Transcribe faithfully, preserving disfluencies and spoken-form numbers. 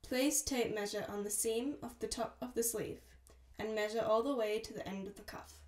Place tape measure on the seam of the top of the sleeve and measure all the way to the end of the cuff.